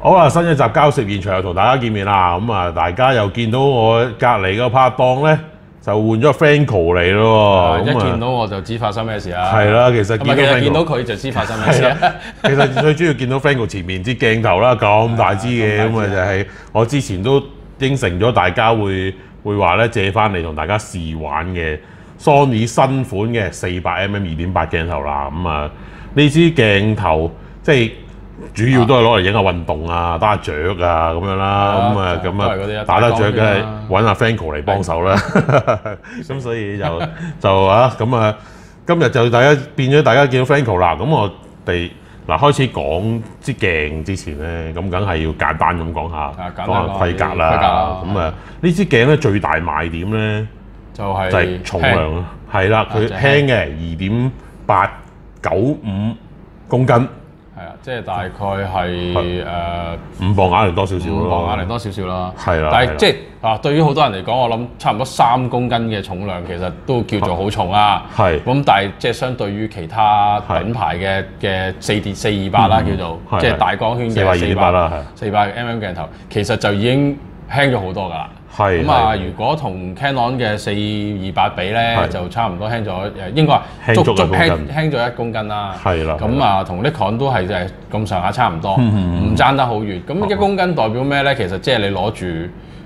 好啦，新一集交涉現場又同大家見面啦。咁啊，大家又見到我隔離個拍檔咧，就換咗 Franco 嚟咯。 一見到我就知發生咩事啦。 係啦，其實見到佢就知發生咩事啦。 其實最主要見到 Franco 前面支鏡頭啦，咁大支嘅，咁啊就係我之前都應承咗大家會話咧借翻嚟同大家試玩嘅 Sony 新款嘅400mm 2.8鏡頭啦。咁啊呢支鏡頭即係主要都係攞嚟影下運動啊、打下雀啊咁樣啦。咁啊打得雀梗係揾阿 Franco 嚟幫手啦。咁所以就咁啊，今日就變咗大家見到 Franco 啦。咁我哋嗱開始講支鏡之前咧，咁梗係要簡單咁講下規格啦。咁啊呢支鏡咧最大賣點咧就係重量咯。係啦，佢輕嘅2.895公斤。 係啊，即係大概係 5磅啞鈴多少少咯。 5磅啞鈴多少少啦。 係啦。 但係即係對於好多人嚟講，我諗差唔多3公斤嘅重量其實都叫做好重啦。 係。 咁但係即係相對於其他品牌嘅428啦，叫做即係大光圈嘅400啦，400mm 鏡頭，其實就已經輕咗好多㗎啦。 係。 咁啊，如果同 Canon 嘅428比咧，就差唔多輕咗，應該話足輕咗1公斤啦。 係啦。 咁啊，同 Nikon 都係咁上下差唔多，唔爭得好遠。咁1公斤代表咩咧？其實即係你攞住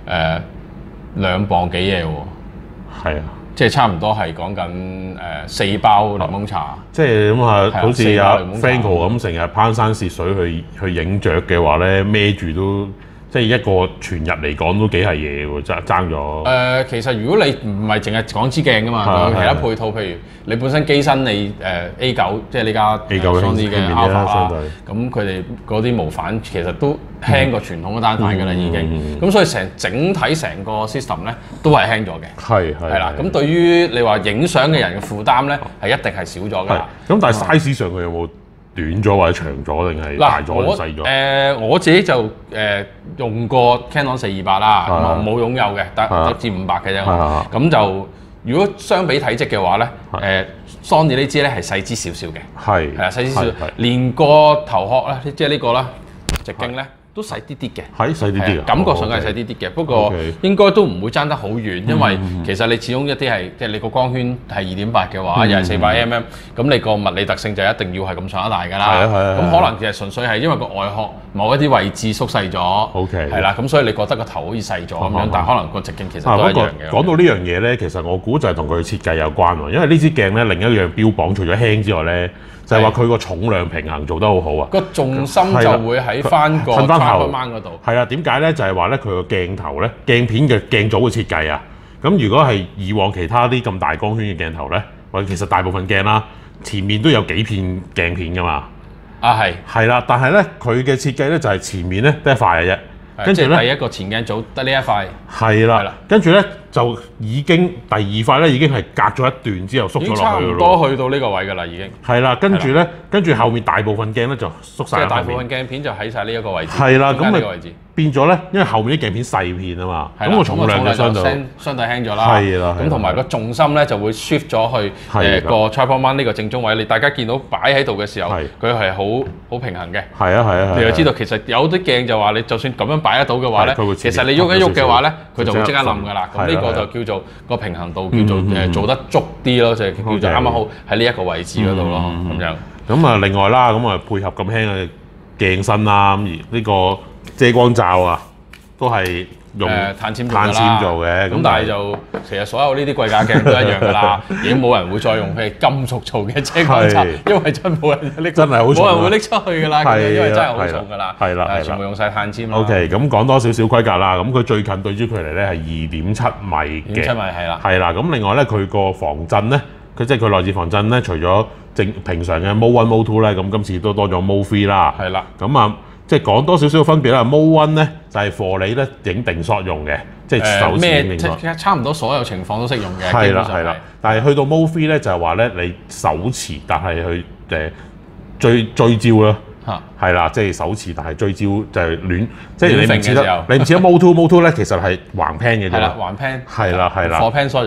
2磅幾嘢喎。 係啊。 即係差唔多係講緊4包檸檬茶。 即係咁啊，好似阿 Franco 咁成日攀山涉水去影雀嘅話咧，孭住都。即係一個全日嚟講都幾係嘢喎，爭咗。 其實如果你唔係淨係講支鏡㗎嘛，仲有其他配套，譬如你本身機身你A9，即係呢家 Sony 嘅 Alpha 啦，咁佢哋嗰啲無反其實都輕過傳統嘅單反㗎啦，已經。咁所以整體成個 system 咧都係輕咗嘅。係啦，咁對於你話影相嘅人嘅負擔咧係一定係少咗㗎啦。 咁但係 size 上佢有冇短咗或者長咗定係大咗定細咗？ 我自己就用過 Canon 428啦，冇擁有嘅，得至500嘅啫。咁就如果相比體積嘅話咧，Sony 呢支咧係細支少少嘅，係啊，細支少少，連個頭殼咧，即係呢個啦，直徑咧。都細啲啲嘅， 係細啲啲， 感覺上係細啲啲嘅，不過應該都唔會爭得好遠，因為其實你始終一啲係即係你個光圈係2.8嘅話，又係400mm，咁你個物理特性就一定要係咁上下大㗎啦。咁可能其實純粹係因為個外殼某一啲位置縮細咗，係啦，咁所以你覺得個頭好似細咗咁樣，但係可能個直徑其實都係一樣嘅。 講到呢樣嘢咧，其實我估就係同佢設計有關喎，因為呢支鏡咧另一樣標榜除咗輕之外咧。就係話佢個重量平衡做得好好啊！ 個重心就會喺翻個 tripod mount 嗰度。 係啊，點解咧？就係話咧，佢個鏡頭咧，鏡片嘅鏡組嘅設計啊。咁如果係以往其他啲咁大光圈嘅鏡頭咧，或者其實大部分鏡啦，前面都有幾片鏡片噶嘛。係啦，但係咧佢嘅設計咧就係前面咧得一塊嘅啫。 跟住咧，第一個前鏡組得呢一塊。係啦，跟住咧就已經第二塊咧已經係隔咗一段之後縮咗落去咯。 差唔多去到呢個位㗎啦，已經。 係啦，跟住咧，跟住後面大部分鏡咧就縮晒。 即係大部分鏡片就喺晒呢一個位置。 係啦，咁咪變咗咧，因為後面啲鏡片細片啊嘛，咁個重量就相對輕咗啦。 係啦， 咁同埋個重心咧就會 shift 咗去個 tripod mount 呢個正中位。你大家見到擺喺度嘅時候，佢係好平衡嘅。 係啊。 你就知道其實有啲鏡就話你就算咁樣擺得到嘅話咧，其實你喐一喐嘅話咧，佢就會即刻冧㗎啦。咁呢個就叫做個平衡度叫做做得足啲咯，就係叫做啱啱好喺呢一個位置嗰度咯，咁樣。 咁啊，另外啦，咁啊配合咁輕嘅鏡身啦，咁而呢個遮光罩啊，都係用碳纖做嘅。 咁但係就其實所有呢啲貴價鏡都一樣㗎啦，已經冇人會再用譬如金屬做嘅遮光罩，因為真冇人拎， 真係好重， 冇人會拎出去㗎啦，因為真係好重㗎啦。 係啦， 全部用晒碳纖啦。 OK， 咁講多少少規格啦。咁佢最近對焦距離咧係2.7米嘅。2.7米係啦。係啦，咁另外咧佢個防震咧，佢即係佢內置防震咧，除咗平常嘅 Mode 1、Mode 2咧，咁今次都多咗 Mode 3啦。係啦。咁啊，即係講多少少分別啦。Mode 1咧就係 for 你咧影定 shot 用嘅，即係手持影定 shot。 差唔多所有情況都適用嘅。 係啦。但係去到 Mode 3咧就係話咧你手持，但係去追焦啦。係啦，即係手持，但係追焦就係亂，即係你唔似得 Mode 2咧，其實係橫 pan 嘅啫。係啦，橫 pan。 係啦。 for pan shot 用嘅。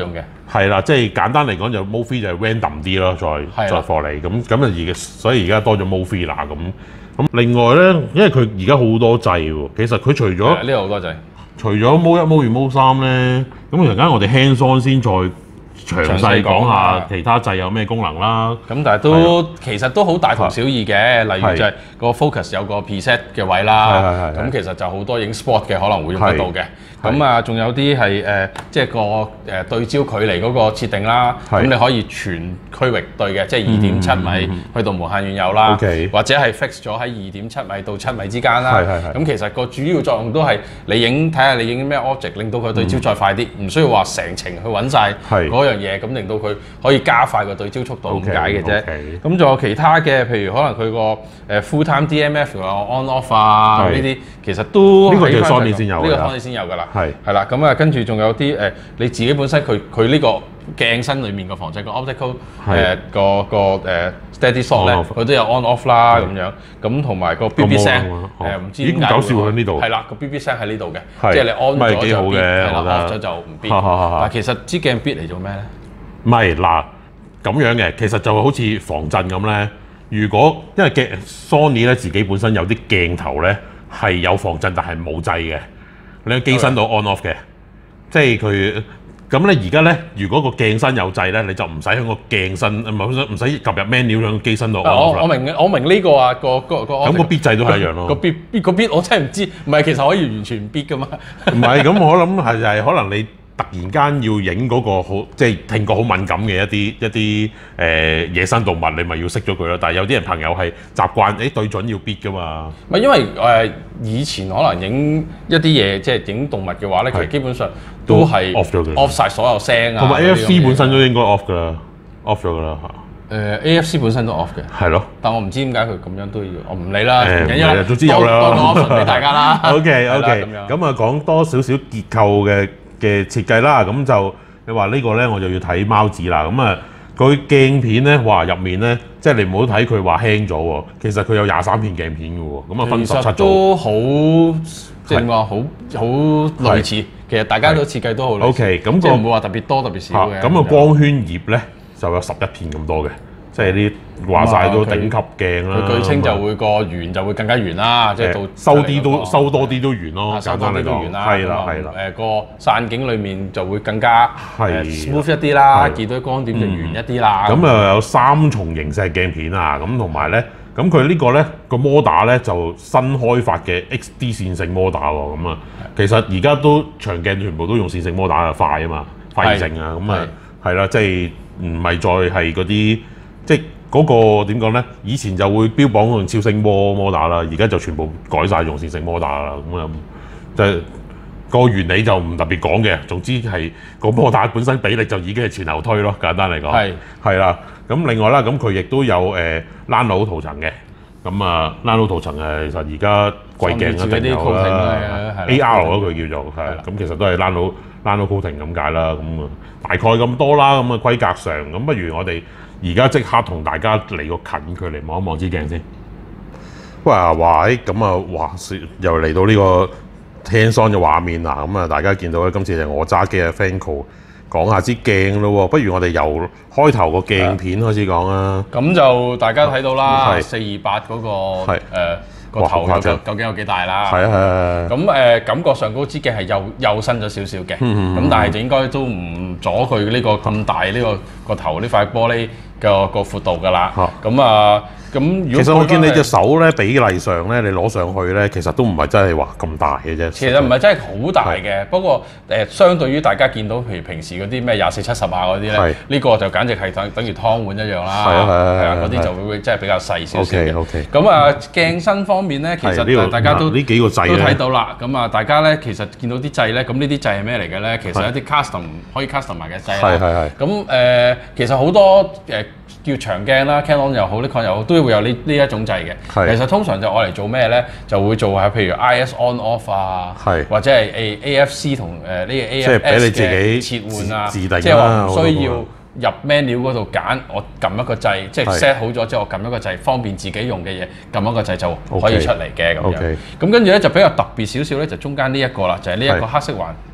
係啦，即係簡單嚟講就 Mode 3就係 random 啲咯，再貨你咁啊所以而家多咗 Mode 3啦咁另外咧，因為佢而家好多掣喎，其實佢除咗呢度好多掣， 除咗 Mode 1、Mode 2、Mode 3咧，咁陣間我哋 hands on 先再詳細講下其他掣有咩功能啦。 咁但係其實都好大同小異嘅，例如就係個 focus 有個 preset 嘅位啦，咁其實就好多影 sport 嘅可能會用得到嘅。咁啊，仲有啲係即係個對焦距離嗰個設定啦。咁你可以全區域對嘅，即係2.7米去到無限遠有啦，或者係 fix 咗喺2.7米到7米之間啦。咁其實個主要作用都係你睇下你影咩 object，令到佢對焦再快啲，唔需要話成程去揾晒嗰樣嘢，咁令到佢可以加快個對焦速度咁解嘅啫。咁仲有其他嘅，譬如可能佢個full time DMF on off 啊呢啲，其實都呢個就 Sony 先有， 呢個 Sony 先有㗎啦。係啦，咁啊跟住仲有啲你自己本身佢呢個鏡身裡面個防震個 optical 個steady shot 咧，佢都有 on off 啦咁樣，咁同埋個 BB 聲唔知點解搞笑喺呢度， 係啦個 BB 聲喺呢度嘅，即係你 on 咗就 beat，係啦 off 咗就唔 beat。但其實支鏡 beat 嚟做咩咧？ 唔係嗱咁樣嘅，其實就好似防震咁咧。如果因為Sony 咧自己本身有啲鏡頭咧係有防震，但係冇掣嘅。你喺機身度 on off 嘅，即係佢咁咧。而家咧，如果個鏡身有掣咧，你就唔使喺個鏡身唔使撳入 menu 喺機身度 on off 啦。 我明呢個啊，咁個 bit 掣都係一樣咯。 個 bit 我真係唔知，唔係其實可以完全唔 bit 噶嘛。 唔係咁，我諗係就係可能你突然間要影嗰個好即係聽覺好敏感嘅一啲野生動物，你咪要熄咗佢咯。但係有啲人朋友係習慣對準要 bit 噶嘛。 唔係因為以前可能影一啲嘢，即係影動物嘅話咧，其實基本上都係 off 咗嘅 ，off 曬所有聲啊。 同埋 AFC 本身都應該 off 㗎啦，off 咗㗎啦嚇。 AFC 本身都 off 嘅。係咯。但我唔知點解佢咁樣都要，我唔理啦。唔緊要啦， 總之有啦。 多個 option 俾大家啦。 OK。咁啊講多少少結構嘅設計啦，咁就你話呢個咧，我就要睇貓子啦。咁啊，佢鏡片咧，哇入面咧，即係你唔好睇佢話輕咗喎，其實佢有23片鏡片嘅喎，咁啊分17組。都好即係點講，好類似。其實大家都設計都好類似。OK， 咁即係唔會話特別多特別少嘅。咁個光圈葉咧就有11片咁多嘅。即係啲話晒都頂級鏡啦， 佢據稱就會個圓就會更加圓啦，即係到收多啲都圓咯， 收多啲都圓啦。 係啦， 個散景裡面就會更加smooth 一啲啦，見到啲光點就圓一啲啦。 咁啊有3重螢石鏡片啊，咁同埋咧，咁佢呢個咧個摩打咧就新開發嘅 XD 線性摩打喎，咁啊其實而家都長鏡全部都用線性摩打啊，快啊嘛，快性啊，咁啊係啦，即係唔係再係嗰啲。即係嗰個點講咧？以前就會標榜用超聲波摩打啦，而家就全部改晒用線性摩打啦。咁啊，就係個原理就唔特別講嘅。總之係個摩打本身比例就已經係前後推咯。簡單嚟講，係啦。咁另外啦，咁佢亦都有Nano 塗層嘅。咁啊，Nano 塗層其實而家貴鏡一定有啦。AR 咯佢叫做係。咁其實都係 Nano coating 咁解啦。咁啊，大概咁多啦。咁啊，規格上咁，不如我哋而家即刻同大家嚟個近距離望一望支鏡先。哇！咁啊，又嚟到呢個 hands-on 嘅畫面啦。咁啊，大家見到咧，今次就係我揸機嘅 Franco 講下支鏡咯。不如我哋由開頭個鏡片開始講啦。咁就大家睇到啦，428嗰個個頭究竟有幾大啦？咁感覺上嗰支鏡係幼身咗少少嘅，咁但係就應該都唔阻佢呢個咁大呢個頭呢塊玻璃個闊度㗎啦。咁如果其實我見你隻手咧比例上咧，你攞上去咧，其實都唔係真係話咁大嘅啫。 其實唔係真係好大嘅，不過相對於大家見到譬如平時嗰啲咩24-70啊嗰啲咧，呢個就簡直係等於湯碗一樣啦。係啊，嗰啲就會真係比較細少少嘅。咁啊鏡身方面咧，其實大家都呢幾個掣都睇到啦。咁啊大家咧其實見到啲掣咧，咁呢啲掣係咩嚟嘅咧？其實一啲 custom 可以 custom 埋嘅掣啦。咁其實好多叫長鏡啦 ，Canon 又好 ，Nikon 又好，都會有呢一種掣嘅。其實通常就愛嚟做咩咧？就會做下譬如 IS on off 啊，或者係AFC 同呢個 AFS 嘅切換啊，即係話唔需要入 menu 嗰度揀，我撳一個掣，即係 set 好咗之後，我撳一個掣，方便自己用嘅嘢，撳一個掣就可以出嚟嘅咁樣。咁跟住咧就比較特別少少咧，就中間呢一個啦，就係呢一個黑色環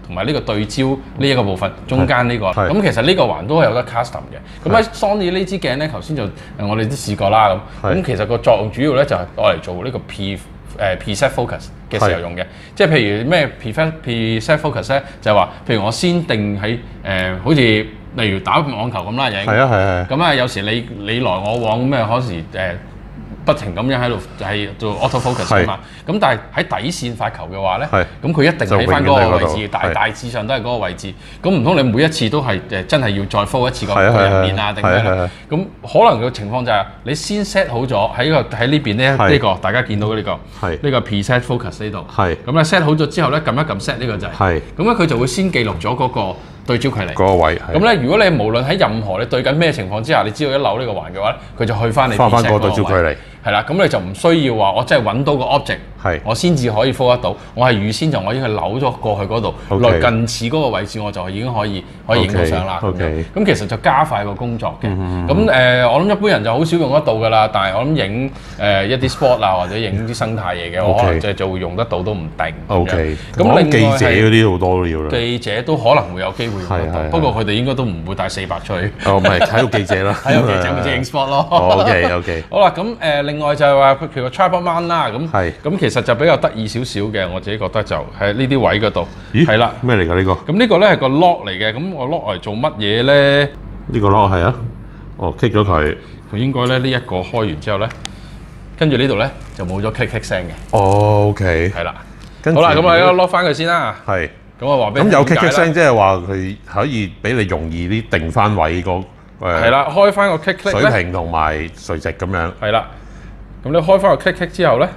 同埋呢個對焦呢一個部分中間呢個。 係咁其實呢個環都係有得 custom 嘅。咁喺 Sony 呢支鏡咧，頭先就我哋都試過啦咁。咁其實個作用主要咧就係攞嚟做呢個preset focus 嘅時候用嘅，即係譬如咩 preset focus 咧，就係話，譬如我先定喺好似例如打網球咁啦，影係啊。 咁啊，有時你來我往咁啊，嗰時不停咁樣喺度係做 auto focus 啊嘛。咁但係喺底線發球嘅話咧，咁佢一定喺翻嗰個位置，大致上都係嗰個位置。咁唔通你每一次都係真係要再 focus 一次個入面啊定咩咧？咁可能嘅情況就係你先 set 好咗喺呢邊呢個大家見到嘅呢個 preset focus 呢度。咁咧 set 好咗之後咧，撳一撳 set 呢個掣。咁咧佢就會先記錄咗嗰個對焦距離。嗰個位。咁咧如果你無論喺任何你對緊咩情況之下，你知道一扭呢個環嘅話咧，佢就去翻你 preset 嗰個對焦距離。係啦，咁你就唔需要話我真係揾到個 object，我先至可以 focus 得到。我係預先我已經係扭咗過去嗰度，來近似嗰個位置，我就已經可以影到相啦。咁其實就加快個工作嘅。咁我諗一般人就好少用得到㗎啦。但係我諗影一啲 sport 啊，或者影啲生態嘢嘅，我可能就會用得到都唔定。咁另外記者嗰啲好多都要啦。記者都可能會有機會用得到，不過佢哋應該都唔會帶400出去。唔係睇到記者啦，睇到記者咪即係影 sport 咯。OK。好啦，咁另外就係話譬如個 tripod mount 啦，咁其實就比較得意少少嘅，我自己覺得就喺呢啲位嗰度。係啦，咩嚟㗎呢個？咁呢個咧係個 lock 嚟嘅，咁我 lock 嚟做乜嘢咧？呢個 lock 係啊，kick 咗佢。佢應該咧呢一個開完之後咧，跟住呢度咧就冇咗 click 聲嘅。OK。係啦。好啦，咁啊 lock 翻佢先啦。係。咁我話俾你。咁有 click 聲，即係話佢可以俾你容易啲定翻位個係啦，開翻個 click 水平同埋垂直咁樣。係啦。咁你開翻個 click 之後咧，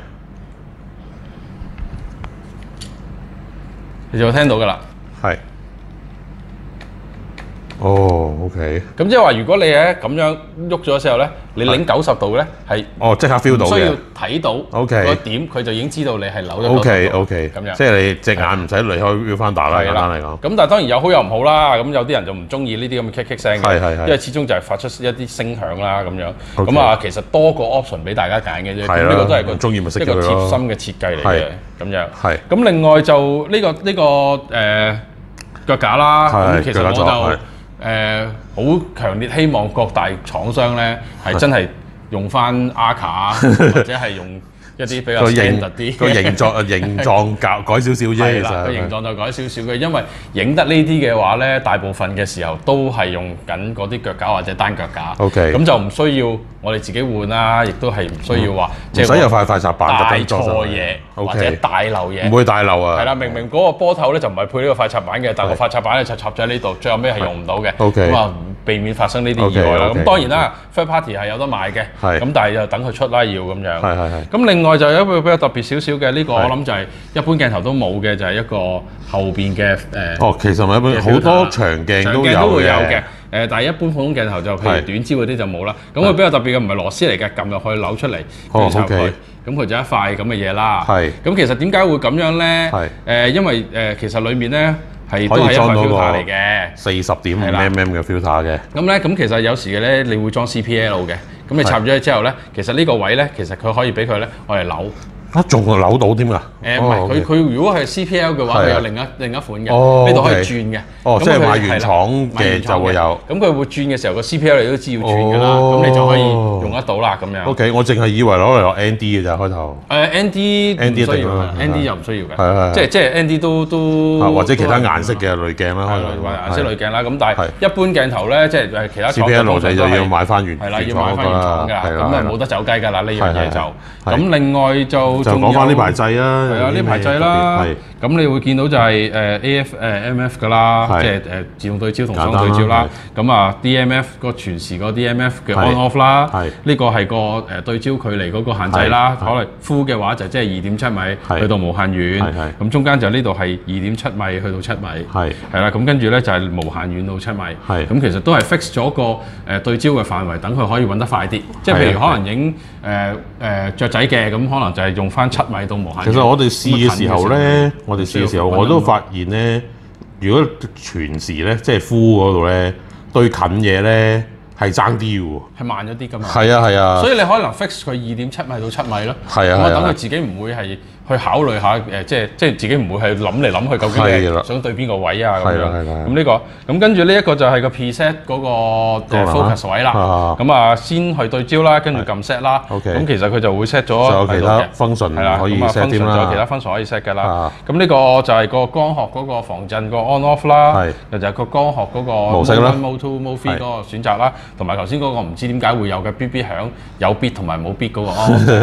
你就會聽到㗎啦。OK。咁即係話，如果你喺咁樣喐咗之後咧，你擰90度咧係即刻 feel 到嘅，需要睇到個點，佢就已經知道你係扭咗。OK。咁樣，即係你隻眼唔使離開 viewfinder啦，簡單嚟講。咁但係當然有好有唔好啦。咁有啲人就唔中意呢啲咁嘅 click 聲嘅，因為始終就係發出一啲聲響啦咁樣。咁啊，其實多個 option 俾大家揀嘅啫。咁呢個都係一個貼心嘅設計嚟嘅。咁樣。咁另外就呢個腳架啦。咁其實我就好強烈希望各大廠商咧係真係用翻 Arca 或者係用一啲比較 standard 啲個形狀改少少啫。係啦，個形狀就改少少嘅，因為影得呢啲嘅話咧，大部分嘅時候都係用緊嗰啲腳架或者單腳架。咁就唔需要我哋自己換啦，亦都係唔需要話即係唔使有塊插板大錯嘢或者大漏嘢。唔會大漏啊！係啦，明明嗰個波頭咧就唔係配呢個塊插板嘅，但係個塊插板咧就插咗喺呢度，最後尾係用唔到嘅。咁啊，避免發生呢啲意外啦。咁當然啦 ，third party 係有得買嘅。咁但係就等佢出啦，要咁樣。咁另外就有一個比較特別少少嘅呢個，我諗就係一般鏡頭都冇嘅，就係一個後邊嘅其實咪一般好多長鏡都會有嘅。但係一般普通鏡頭就譬如短焦嗰啲就冇啦。咁佢比較特別嘅唔係螺絲嚟嘅，撳入去扭出嚟，插佢。咁佢就一塊咁嘅嘢啦。咁其實點解會咁樣咧？因為其實裡面咧係都係一塊 filter 嚟嘅，40.5mm 嘅 filter 嘅。咁其實有時嘅咧，你會裝 CPL 嘅。咁你插咗之後咧，其實呢個位咧，其實佢可以俾佢咧，我嚟扭。仲扭到添㗎？唔係，佢如果係 CPL 嘅話，佢有另一款嘅，呢度可以轉嘅。即係買原廠嘅就會有。咁佢會轉嘅時候，個 CPL 你都知要轉㗎啦，咁你就可以用得到啦咁樣。OK， 我淨係以為攞嚟攞 ND 嘅咋開頭。ND 唔需要，ND 又唔需要嘅。即係 ND 都或者其他顏色嘅濾鏡啦，或者顏色濾鏡啦。咁但係一般鏡頭咧，即係其他 CPL 你就要買翻原廠㗎。要買翻原廠㗎，咁啊冇得走雞㗎啦呢樣嘢就。咁另外就講翻呢排掣啦，係啊呢排掣啦，咁你會見到就係AF、MF 㗎啦，即係自動對焦同雙對焦啦。咁啊 DMF 個全時個 DMF 嘅 on off 啦，呢個係個對焦距離嗰個限制啦。可能 full 嘅話就即係2.7米去到無限遠，咁中間就呢度係2.7米去到7米，係啦。咁跟住咧就係無限遠到7米，咁其實都係 fix 咗個對焦嘅範圍，等佢可以揾得快啲。即係譬如可能影雀仔嘅，咁可能就係用翻7米到無限遠。其實我哋試嘅時候咧，我都發現咧，如果全時咧，即係 full 嗰度咧，對近嘢咧係爭啲嘅喎，係慢咗啲㗎嘛。係啊。所以你可能 fix 佢2.7米到7米咯。係啊。咁等佢自己唔會係去考慮下即係自己唔會係諗嚟諗去究竟你想對邊個位啊咁樣。咁呢個咁跟住呢一個就係個 preset 嗰個 focus 位啦。咁啊先去對焦啦，跟住撳 set 啦。咁其實佢就會 set 咗。仲有其他 function 可以 set 添啦。 仲有其他 function 可以 set 㗎啦。咁呢個就係個光學嗰個防震個 on off 啦。就係個光學嗰個模式啦 ，mode 2、mode 3嗰個選擇啦，同埋頭先嗰個唔知點解會有嘅 BB 響，有 bit 同埋冇 bit 嗰個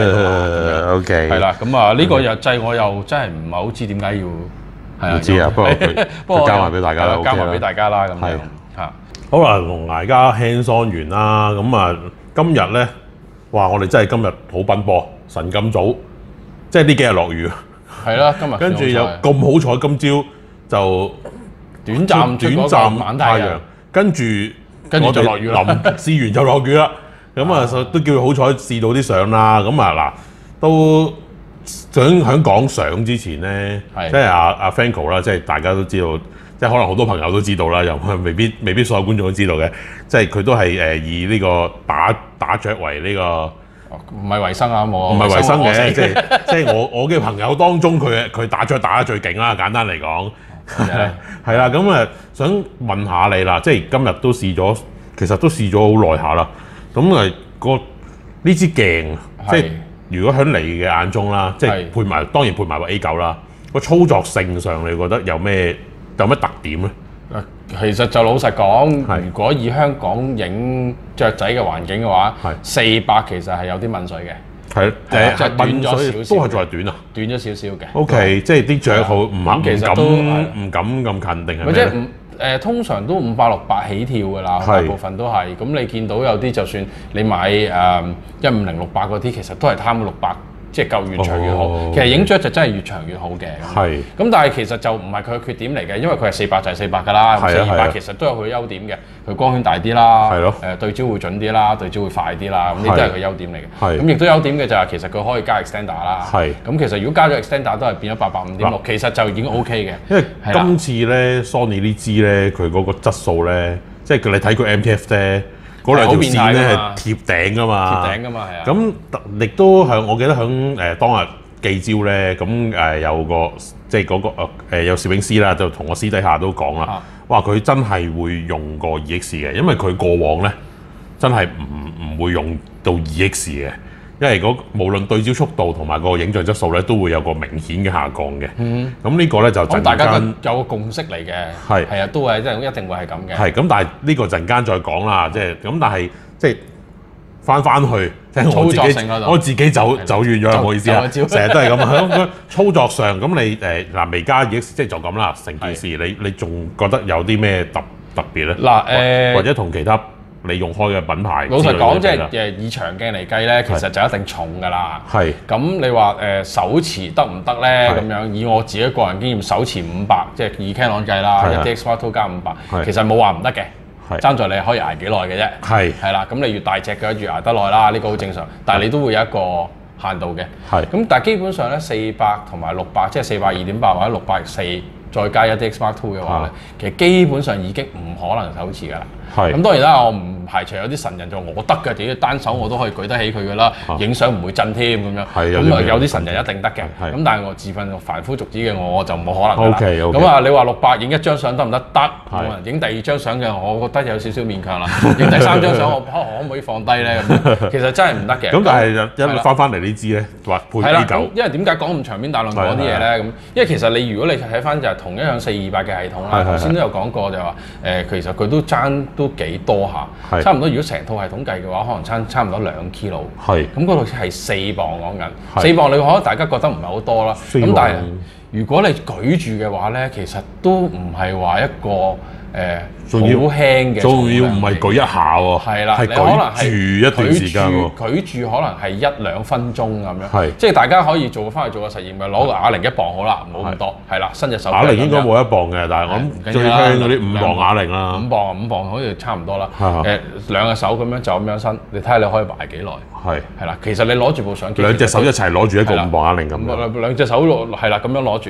on。 OK。 係啦，咁啊呢個又掣我又真係唔係好知點解要係唔知啊，不過交埋俾大家啦， 交埋俾大家啦咁樣嚇。 好啦，同大家 hands on 完啦，咁啊今日咧，哇！我哋真係今日好奔波，晨咁早，即係呢幾日落雨。係啦，今日跟住又咁好彩，今朝就短暫晚太陽，跟住我哋臨試完就落雨啦。咁啊都叫好彩試到啲相啦。咁啊嗱，都想喺講相之前咧，即係阿 Franco 啦，即係大家都知道，即係可能好多朋友都知道啦，又未必所有觀眾都知道嘅，即係佢都係以呢個打雀為呢個。唔係維生啊，冇唔係維生嘅，即係我嘅朋友當中，佢打雀打得最勁啦，簡單嚟講係啦。咁啊，想問下你啦，即係今日都試咗，其實都試咗好耐下啦。咁呢支鏡，即係如果喺你嘅眼中啦，即係當然配埋個 A9啦，個操作性上你覺得有咩特點咧？其實就老實講，如果以香港影雀仔嘅環境嘅話，400其實係有啲濛水嘅。係即係短咗少少，都係再短啊，短咗少少嘅。OK， 即係啲雀好唔敢咁近定係咩？即係通常都500、600起跳㗎啦，大部分都係。咁你見到有啲就算你買150、600嗰啲，其實都係貪600。即係夠越長越好，其實影雀就真係越長越好嘅。係。咁但係其實就唔係佢嘅缺點嚟嘅，因為佢係400就係400㗎啦。400其實都有佢優點嘅，佢光圈大啲啦，對焦會準啲啦，對焦會快啲啦，咁呢都係佢優點嚟嘅。咁亦都優點嘅就係其實佢可以加 extender 啦。咁其實如果加咗 extender 都係變咗800 5.6，其實就已經 OK 嘅。因為今次咧 Sony 呢支咧，佢嗰個質素咧，即係你睇佢 MTF 咧。嗰兩條線咧係貼頂㗎嘛，係啊。咁亦都我記得響當日記招咧，咁有個即係嗰個有攝影師啦，就同我私底下都講啦，哇！佢真係會用過 2X 嘅，因為佢過往咧真係唔會用到 2X 嘅，因為無論對焦速度同埋個影像質素咧，都會有個明顯嘅下降嘅。咁呢個咧就陣間大家有個共識嚟嘅，係啊，都係一定會係咁嘅。係咁，但係呢個陣間再講啦，即係咁，但係即係翻去，即係我自己走遠咗，唔好意思啊，成日都係咁啊。喺操作上，咁你嗱微加 2X 即係就咁啦，成件事你仲覺得有啲咩特別咧？嗱或者同其他你用開嘅品牌，老實講，即係以長鏡嚟計咧，其實就一定重㗎啦。係。咁你話手持得唔得咧？咁樣以我自己個人經驗，手持500，即係以 Canon 計啦，1DX Mark II 加500，其實冇話唔得嘅。爭在你可以捱幾耐嘅啫。係啦，咁你越大隻嘅越捱得耐啦，呢個好正常。但係你都會有一個限度嘅。係。咁但係基本上咧，400同埋600，即係400 2.8或者604，再加1DX Mark II嘅話咧，其實基本上已經唔可能手持㗎啦。係。咁當然啦，我唔排除有啲神人就我得嘅，自單手我都可以舉得起佢㗎啦，影相唔會震添咁樣。係。咁有啲神人一定得嘅。係。咁但係我自問凡夫俗子嘅我就冇可能㗎啦。OK。咁啊，你話600影1張相得唔得？得。冇人影第2張相嘅，我覺得有少少勉強啦。影第3張相，我可唔可以放低咧？咁其實真係唔得嘅。咁但係一翻嚟呢支咧，話配 A9。因為點解講咁長篇大論講啲嘢咧？咁因為其實如果你睇翻就係同一樣400嘅系統啦，頭先都有講過就話其實佢都爭都幾多下，差唔多如果成套系統計嘅話，可能差唔多2 kilo。係。咁嗰度係4磅講緊，4磅你可能大家覺得唔係好多啦。咁但係如果你舉住嘅話咧，其實都唔係話一個好輕嘅，仲要唔係舉一下喎，係啦，係舉住一段時間喎，舉住可能係1、2分鐘咁樣，係，即係大家可以翻去做個實驗，咪攞個啞鈴1磅好啦，唔好咁多，係啦，伸隻手。啞鈴應該冇1磅嘅，但係我諗最輕嗰啲5磅啞鈴啦，5磅好似差唔多啦，兩隻手咁樣就咁樣伸，你睇下你可以捱幾耐，係啦，其實你攞住部相機，兩隻手一齊攞住一個5磅啞鈴咁樣，兩隻手係啦咁樣攞住。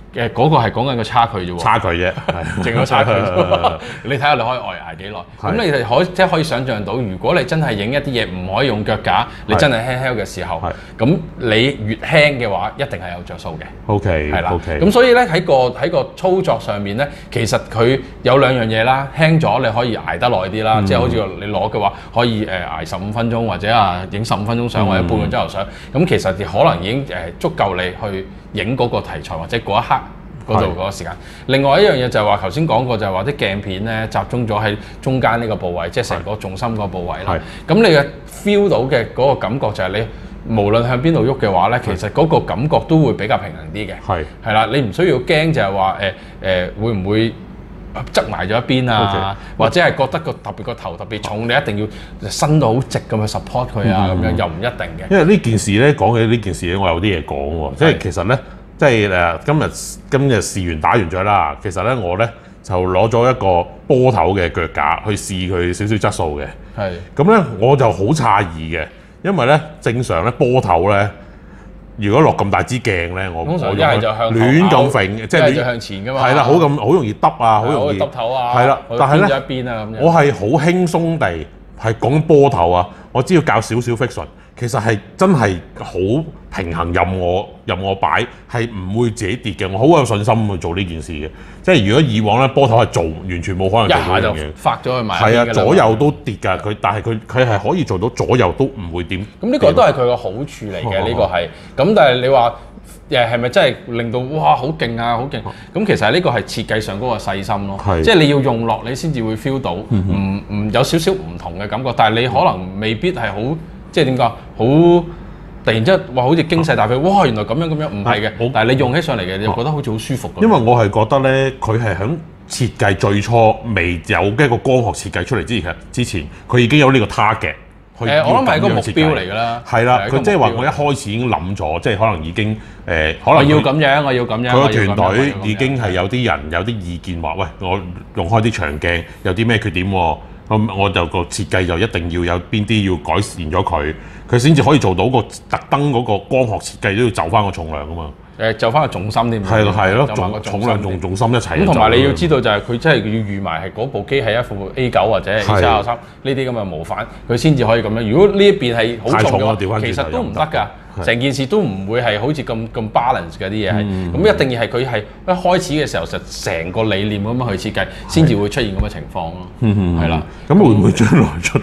嗰個係講緊個差距啫喎， 差距啫， 淨係個差距啫。你睇下你可以捱幾耐？咁你哋即係可以想象到，如果你真係影一啲嘢唔可以用腳架，你真係輕輕嘅時候，咁你越輕嘅話，一定係有着數嘅。 OK， 係啦。 OK。 咁所以咧喺個操作上面咧，其實佢有兩樣嘢啦，輕咗你可以捱得耐啲啦，即係好似你攞嘅話，可以捱15分鐘或者影15分鐘相或者半個鐘頭相，咁其實可能已經足夠你去影嗰個題材或者嗰一刻嗰度嗰個時間。另外一樣嘢就係話頭先講過，就係話啲鏡片咧集中咗喺中間呢個部位，即係成個重心個部位啦。咁你嘅 feel 到嘅嗰個感覺就係你無論向邊度喐嘅話咧，其實嗰個感覺都會比較平衡啲嘅。係啦，你唔需要驚就係話會唔會側埋咗一邊啊，或者係覺得特別個頭特別重，你一定要伸到好直咁去 support 佢啊，咁樣又唔一定嘅。 因為呢件事咧，講起呢件事咧，我有啲嘢講喎，即係其實咧，即係今日試完打完仗啦，其實咧我咧就攞咗一個波頭嘅腳架去試佢少少質素嘅。係。咁咧我就好詫異嘅，因為咧正常咧波頭咧，如果落咁大支鏡咧，我通常一係就向亂咁揈，即係就向前噶嘛。 係啦，好容易耷啊，好容易耷頭啊。 係啦，但係咧， 一邊啊咁樣。 我係好輕鬆地係講波頭啊，我只要較少少 friction，其實係真係好平衡，任我擺係唔會自己跌嘅。我好有信心去做呢件事嘅。即係如果以往咧波頭係完全冇可能做到呢樣嘢， 發咗去埋。 係啊，左右都跌㗎。但係佢係可以做到左右都唔會點。 咁呢個都係佢個好處嚟嘅，呢個係。咁但係你話係咪真係令到哇好勁啊好勁？咁其實呢個係設計上嗰個細心咯，即係你要用落你先至會 feel 到，唔有少少唔同嘅感覺。但係你可能未必係好，即係點講好突然之間話好似驚世大變，哇原來咁樣唔係嘅。但係你用起上嚟嘅，你就覺得好似好舒服。 因為我係覺得咧，佢係響設計最初未有一個光學設計出嚟之前，佢已經有呢個 target。 我諗係個目標嚟㗎啦。 係啦，佢即係話我一開始已經諗咗，即係可能已經可能我要咁樣，我要咁樣。 佢個團隊已經係有啲人有啲意見話，喂，我用開啲長鏡有啲咩缺點喎？咁我就個設計就一定要有邊啲要改善咗佢先至可以做到個特登嗰個光學設計都要就翻個重量啊嘛。 就翻個重心添。 係咯，重量同重心一齊。 咁同埋你要知道就係佢真係要預埋係嗰部機係一副 A9或者 A33呢啲咁嘅模範，佢先至可以咁樣。如果呢一邊係好重嘅，其實都唔得㗎。成件事都唔會係好似咁 balance 嘅啲嘢係，咁一定要係佢係一開始嘅時候就成個理念咁樣去設計，先至會出現咁嘅情況咯。係啦， 咁會唔會將來出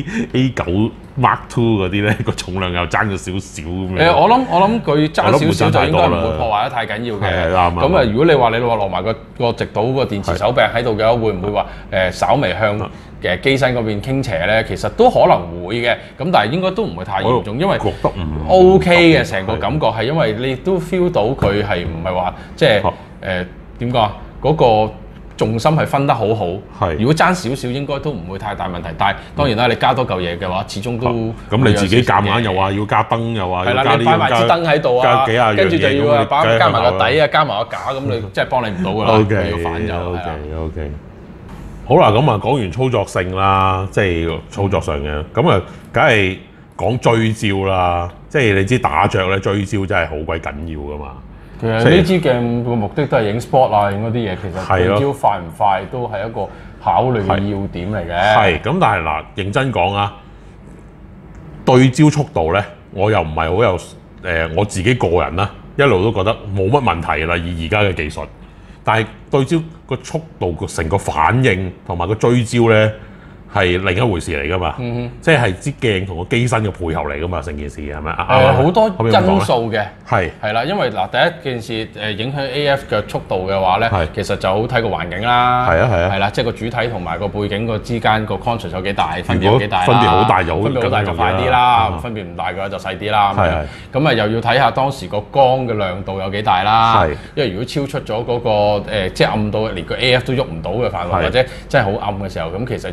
A9 Mark II 嗰啲咧個重量又爭咗少少咁樣？ 我諗佢爭少少就應該唔會破壞得太緊要嘅。咁啊，如果你話落埋個直島個電池手柄喺度嘅話，會唔會話稍微向機身嗰邊傾斜咧？其實都可能會嘅，咁但係應該都唔會太嚴重，因為覺得唔 OK 嘅成個感覺係因為你都 feel 到佢係唔係話即係點講啊？嗰個重心係分得好好。如果爭少少應該都唔會太大問題，但係當然啦，你加多嚿嘢嘅話，始終都咁你自己夾硬又話要加燈，又話要加啲擺埋支燈喺度啊，跟住就要加埋個底啊，加埋個架，咁你真係幫你唔到㗎啦。要反就 OK。好啦，咁啊講完操作性啦，即係操作上嘅，咁啊梗係講追焦啦。即係你知打著咧追焦真係好鬼緊要㗎嘛。 其實呢支鏡個目的都係影 sport 啊，影嗰啲嘢，其實對焦快唔快都係一個考慮嘅要點嚟嘅。係， 咁但係嗱，認真講啊，對焦速度咧，我又唔係好有我自己個人啦，一路都覺得冇乜問題啦，以而家嘅技術。但係對焦個速度個成個反應同埋個追焦咧係另一回事嚟㗎嘛，即係支鏡同個機身嘅配合嚟㗎嘛，成件事係咪啊？ 好多因素嘅， 係啦，因為嗱第一件事影響 AF 嘅速度嘅話咧，其實就好睇個環境啦，係啦，即係個主體同埋個背景個之間個 contrast 有幾大，分別有幾大啦， 分別好大就快啲啦，分別唔大嘅話就細啲啦，咁啊又要睇下當時個光嘅亮度有幾大啦，因為如果超出咗嗰個即係暗到連個 AF 都喐唔到嘅範圍，或者真係好暗嘅時候，咁其實又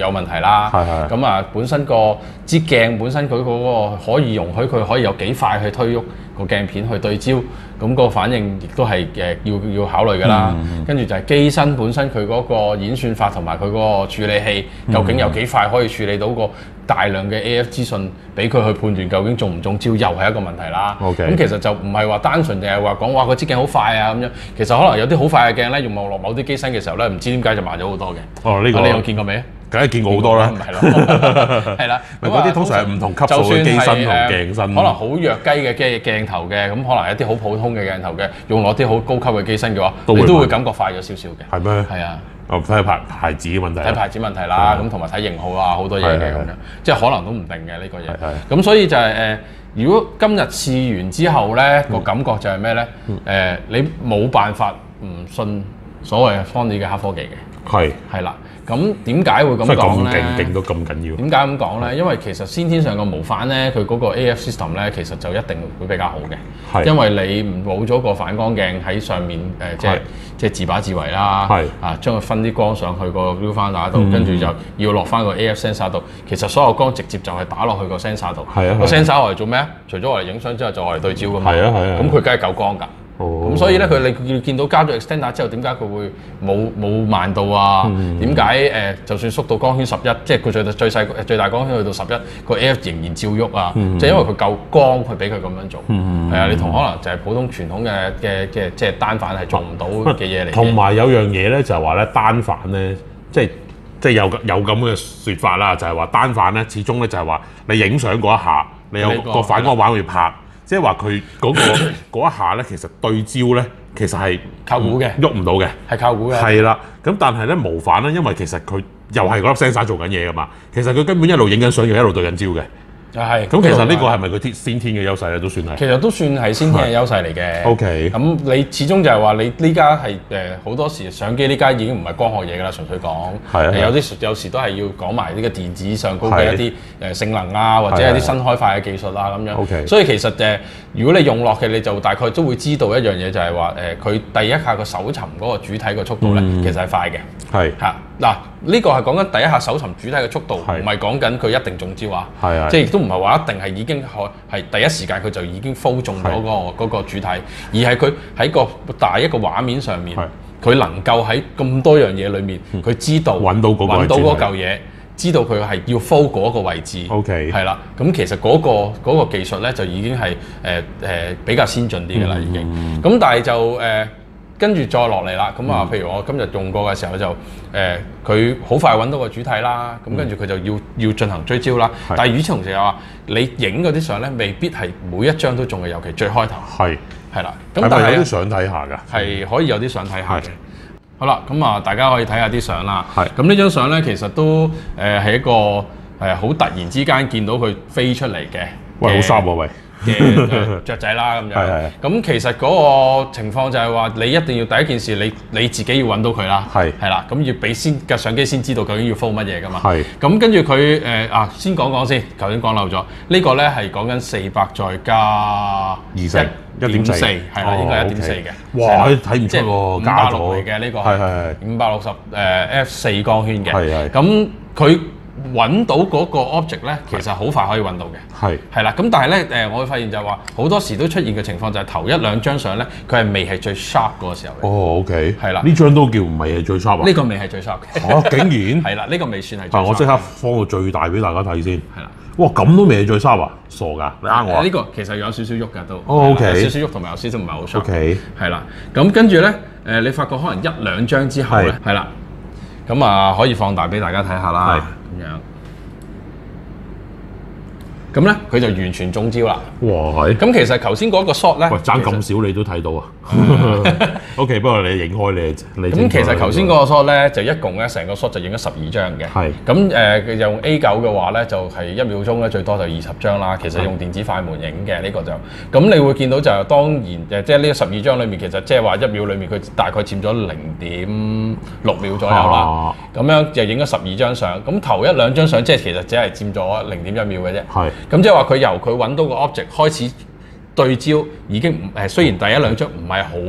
有問題啦。咁啊，本身支鏡本身佢嗰個可以容許佢可以有幾快去推喐個鏡片去對焦，咁個反應亦都係要考慮㗎啦。跟住就係機身本身佢嗰個演算法同埋佢嗰個處理器，究竟有幾快可以處理到個大量嘅 AF 資訊，俾佢去判斷究竟中唔中焦，又係一個問題啦。咁其實就唔係話單純淨係話講哇個支鏡好快啊咁樣，其實可能有啲好快嘅鏡咧，用落某啲機身嘅時候咧，唔知點解就慢咗好多嘅。呢個你有見過未？ 梗係見過好多啦， 係咯，係啦。 嗰啲通常係唔同級數嘅機身同鏡身， 可能好弱雞嘅鏡頭嘅，咁可能一啲好普通嘅鏡頭嘅，用落啲好高級嘅機身嘅話，你都會感覺快咗少少嘅。 係咩？ 係啊。 睇牌子嘅問題， 睇牌子問題啦，咁同埋睇型號啊，好多嘢嘅咁樣，即係可能都唔定嘅呢個嘢。咁所以就係如果今日試完之後咧，個感覺就係咩咧？你冇辦法唔信所謂 Sony 嘅黑科技嘅。係啦。咁點解會咁講咧？ 勁到咁緊要。 點解咁講咧？因為其實先天上個無反咧，佢嗰個 AF system 咧，其實就一定會比較好嘅。因為你冇咗個反光鏡喺上面，即係自把自為啦。將佢分啲光上去個 viewfinder 度，跟住就要落翻個 AF sensor 度。其實所有光直接就係打落去個 sensor 度。個 sensor 我嚟做咩啊？除咗我嚟影相之後，就我嚟對焦㗎嘛。咁佢梗係夠光㗎。咁所以咧，你見到加咗 extender 之後，點解佢會冇慢度啊？點解就算縮到光圈11，即係佢最大光圈去到11，個 AF 仍然照喐啊？就因為佢夠光去俾佢咁樣做。係啊，你同可能就係普通傳統嘅即係單反係做唔到嘅嘢嚟。 同埋有樣嘢咧，就係話咧單反咧，即係有咁嘅説法啦，就係話單反咧，始終咧就係話你影相嗰一下，你有個反光板會拍。即係話佢嗰一下咧，其實對焦咧，其實係靠估嘅， 喐唔到嘅， 係靠估嘅。 係啦，咁但係咧無反咧，因為其實佢又係嗰粒 sensor 做緊嘢㗎嘛，其實佢根本一路影緊相，又一路對緊焦嘅。咁其實呢個係咪佢先天嘅優勢咧？都算係。 其實都算係先天嘅優勢嚟嘅。 OK。 咁你始終就係話你呢家係好多時相機呢家已經唔係光學嘢㗎啦，純粹講。有時都係要講埋呢個電子上高嘅一啲性能啊，或者係啲新開發嘅技術啊咁樣。 OK。 所以其實如果你用落嘅，你就大概都會知道一樣嘢，就係話佢第一下個搜尋嗰個主體個速度咧，其實係快嘅。嗱，呢個係講緊第一下搜尋主體嘅速度，唔係講緊佢一定中焦啊。即係亦都唔係話一定係已經係第一時間佢就已經 focus 中咗嗰個主體，而係佢喺個大一個畫面上面，佢能夠喺咁多樣嘢裏面，佢知道揾到嗰嚿嘢，知道佢係要 focus 嗰個位置。係啦，咁其實嗰個技術咧就已經係比較先進啲嘅啦，已經。咁但係就跟住再落嚟啦，咁啊，譬如我今日用過嘅時候就佢好快揾到個主體啦，咁跟住佢就要進行追焦啦。但係與此同時又話，你影嗰啲相咧，未必係每一張都中嘅，尤其最開頭。係啦，咁但係有啲相睇下㗎， 係可以有啲相睇下嘅。好啦，咁啊，大家可以睇下啲相啦。咁呢張相咧，其實都係一個好突然之間見到佢飛出嚟嘅。 喂，好濕喎，喂！ 嘅雀仔啦咁樣，咁其實嗰個情況就係話，你一定要第一件事，你自己要揾到佢啦，係啦，咁要俾架相機先知道究竟要 focus 乜嘢噶嘛，咁跟住佢先講先，頭先講漏咗，呢個咧係講緊400再加1.4，係啦，應該係1.4嘅， 哇，睇唔出喎，加咗嚟嘅呢個係560 f4 光圈嘅，咁佢揾到嗰個 object 咧，其實好快可以揾到嘅，係啦。咁但係咧，我會發現就係話好多時都出現嘅情況就係頭一兩張相咧，佢係未係最 sharp 嗰個時候嘅。 OK， 係啦， 呢張都叫唔係最 sharp 啊？ 呢個未係最 sharp 嘅。 竟然係啦，呢個未算係最 sharp。 我即刻放到最大俾大家睇先。 係啦。 哇，咁都未係最 sharp 啊？傻㗎，你呃我？ 呢個其實有少少喐㗎都。 OK。 有少少喐同埋有少少唔係好 sharp。 OK。 係啦。咁跟住咧，你發覺可能一兩張之後咧，係啦，咁啊可以放大俾大家睇下啦。咁樣。咁咧，佢就完全中焦啦。 哇， 咁其實頭先嗰個 shot 咧， 爭咁少你都睇到啊？OK， 不過你影開你。 咁其實頭先嗰個 shot 咧，就一共咧成個 shot 就影咗12張嘅。咁用 A9嘅話咧，就係1秒鐘咧最多就20張啦。其實用電子快門影嘅呢個就，咁你會見到就當然即係呢12張裏面，其實即係話1秒裏面佢大概佔咗0.6秒左右啦。咁樣就影咗12張相。咁頭一兩張相即係其實只係佔咗0.1秒嘅啫。咁即係話佢由佢揾到個 object 開始對焦，已經雖然第一兩張唔係好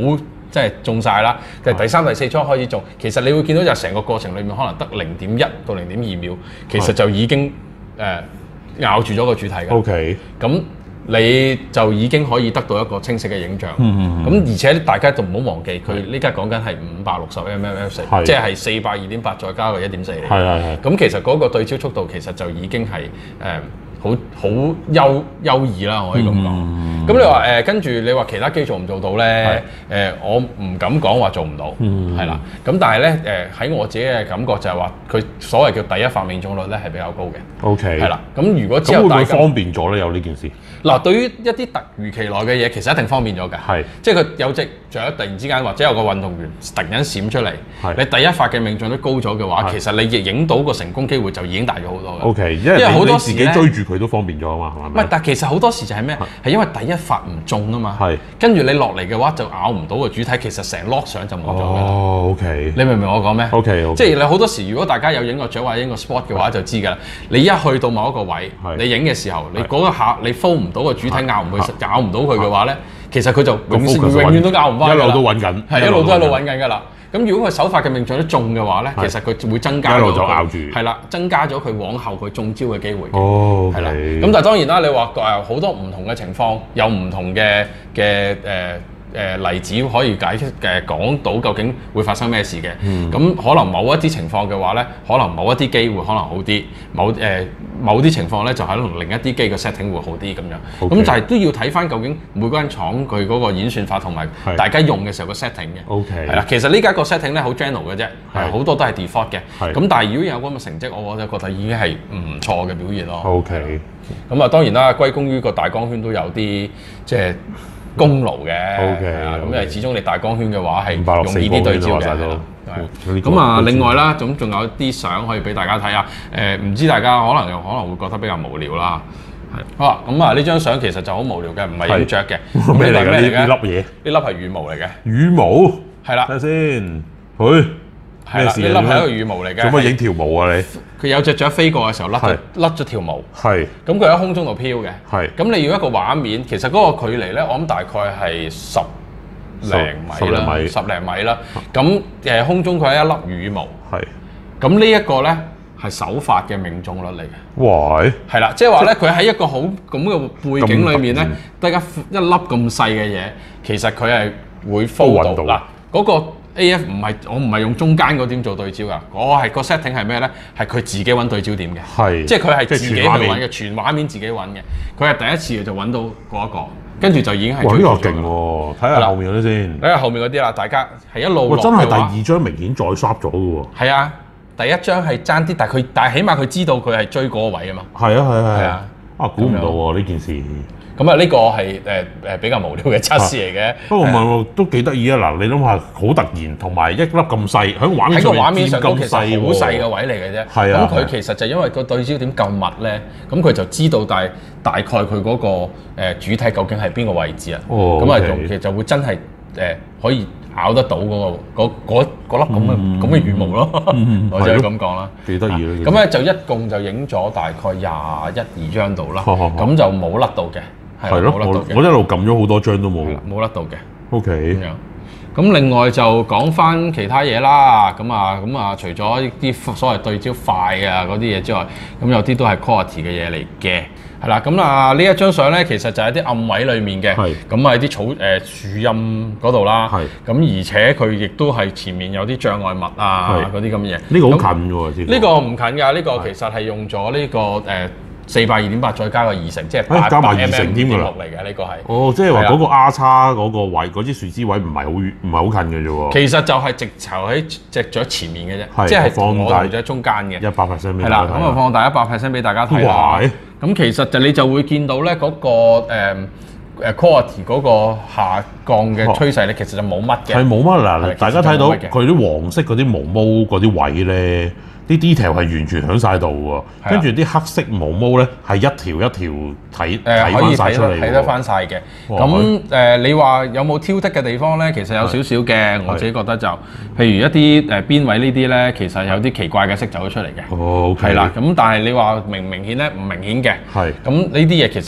即係中晒啦。第3、第4槍開始中，其實你會見到就成個過程裡面可能得0.1到0.2秒，其實就已經咬住咗個主體㗎。 OK， 咁你就已經可以得到一個清晰嘅影像。咁而且大家就唔好忘記，佢呢家講緊係560 mm/s， 即係400 2.8再加個1.4。 係。 咁其實嗰個對焦速度其實就已經係好優異啦，我可以咁講。咁你話跟住你話其他機做唔做到咧？我唔敢講話做唔到，係啦。咁但係咧喺我自己嘅感覺就係話，佢所謂叫第一發命中率咧係比較高嘅。 OK， 係啦。咁如果之後會唔會方便咗咧？有呢件事？ 嗱，對於一啲突如其來嘅嘢，其實一定方便咗㗎。 係， 即係佢有隻雀突然之間，或者有個運動員突然間閃出嚟，你第一發嘅命中率高咗嘅話，其實你亦影到個成功機會就已經大咗好多嘅。 OK， 因為好多時自己追住佢都方便咗啊嘛，係咪？ 唔係，但係其實好多時就係咩？係因為第一發唔中啊嘛。 係。 跟住你落嚟嘅話就咬唔到個主體，其實成 lock 相就冇咗㗎啦。 哦 OK， 你明唔明我講咩 ？OK， 即係你好多時，如果大家有影過雀或者影過 spot 嘅話，就知㗎啦。你一去到某一個位，你影嘅時候，你嗰一下你 fold 唔到個主體，咬唔到佢嘅話咧，其實佢就永遠都咬唔翻㗎啦。 一路都揾緊， 係一路都喺度揾緊㗎啦。咁如果佢首發嘅命中率中嘅話咧，其實佢會增加一路就咬住， 係啦，增加咗佢往後佢中招嘅機會。 哦， 係啦。咁但係當然啦，你話好多唔同嘅情況，有唔同嘅例子可以解釋講到究竟會發生咩事嘅。咁可能某一啲情況嘅話咧，可能某一啲機會可能好啲，某啲情況咧就可能另一啲機嘅 setting 會好啲咁樣。咁就係都要睇翻究竟每間廠佢嗰個演算法同埋大家用嘅時候個 setting 嘅。 OK， 係啦，其實呢家個 setting 咧好 general 嘅啫，好多都係 default 嘅。咁但係如果有咁嘅成績，我就覺得已經係唔錯嘅表現咯。 OK， 咁啊當然啦，歸功於個大光圈都有啲即係功勞嘅。咁因為始終你大光圈嘅話係容易啲對焦嘅。咁啊，另外啦，仲有啲相可以俾大家睇下。唔知大家可能會覺得比較無聊啦。係。好啦，咁啊呢張相其實就好無聊嘅，唔係影雀嘅。 咩嚟㗎？呢粒嘢？ 呢粒係羽毛嚟嘅。 羽毛？係啦。睇下先。佢咩事？ 呢粒係一個羽毛嚟嘅。 做乜影條毛啊你？佢有隻雀飛過嘅時候甩咗條毛。係。咁佢喺空中度飄嘅。係。咁你要一個畫面，其實嗰個距離咧，我諗大概係10零米啦。咁空中佢係一粒羽毛。係。咁呢一個咧係首發嘅命中率嚟嘅。哇！係啦，即係話咧，佢喺一個好咁嘅背景裏面咧，得一粒咁細嘅嘢，其實佢係會 fold 到嗱嗰個。AF 我唔係用中間嗰點做對焦㗎，我係個 setting 係咩咧？係佢自己揾對焦點嘅，即係佢係自己去揾嘅，全畫面自己揾嘅。佢係第一次就揾到嗰一個，跟住就已經係。哇！呢個勁喎，睇下後面嗰啲先。睇下後面嗰啲啦，大家係一路落嘅話。真係第二張明顯再 sharp 咗嘅喎。係啊，第一張係爭啲，但係起碼佢知道佢係追嗰個位啊嘛。係啊。啊，估唔到喎呢件事。咁啊，呢個係比較無聊嘅測試嚟嘅。不過唔係喎，都幾得意啊！嗱，你諗下，好突然，同埋一粒咁細，喺畫面上其實好細嘅位嚟嘅啫。係啊。咁佢其實就因為個對焦點夠密咧，咁佢就知道大概佢嗰個主體究竟係邊個位置啊。哦。咁啊，其實就會真係可以咬得到嗰粒咁嘅羽毛咯。我就咁講啦。幾得意咯！咁咧就一共就影咗大概21-22張度啦。咁就冇甩到嘅。係咯，我一路撳咗好多張都冇甩到嘅。OK。咁樣，咁另外就講翻其他嘢啦。咁啊，除咗啲所謂對焦快啊嗰啲嘢之外，咁有啲都係 quality 嘅嘢嚟嘅。係啦，咁啊呢一張相咧，其實就係啲暗位裡面嘅。係。咁喺啲樹蔭嗰度啦。係。咁而且佢亦都係前面有啲障礙物啊嗰啲咁嘅嘢。呢個好近㗎喎，呢個唔近㗎。呢個其實係用咗呢個400 2.8再加個2成，即係加埋2成添㗎啦。嚟嘅呢個係。哦，即係話嗰個 R 叉嗰個位，嗰支樹枝位唔係好近嘅啫喎。其實就係直頭喺隻雀前面嘅啫，即係放大咗中間嘅。100% 俾大家睇。係啦，咁啊放大100% 俾大家睇啦。咁其實你就會見到咧嗰個quality 嗰個下降嘅趨勢咧，其實就冇乜嘅。係冇乜嗱，大家睇到佢啲黃色嗰啲毛毛嗰啲位咧。啲 detail 係完全喺晒度喎，跟住啲黑色毛毛咧係一條一條睇翻晒出嚟，睇得翻晒嘅。咁你話有冇挑剔嘅地方咧？其實有少少嘅，我自己覺得就，譬如一啲邊位呢啲咧，其實有啲奇怪嘅色走咗出嚟嘅。哦，係啦。咁但係你話明唔明顯咧？唔明顯嘅。係。咁呢啲嘢其實你